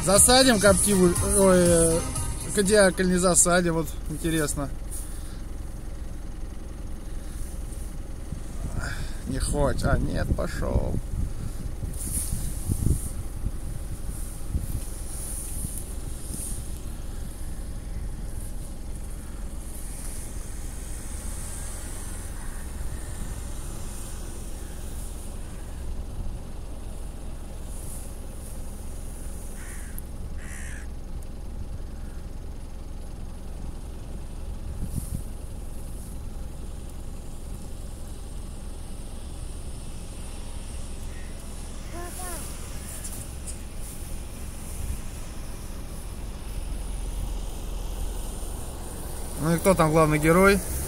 Засадим коптиву, ой, кадиак или не засадим, вот интересно. Не хочет, а нет, пошел. Ну и кто там главный герой?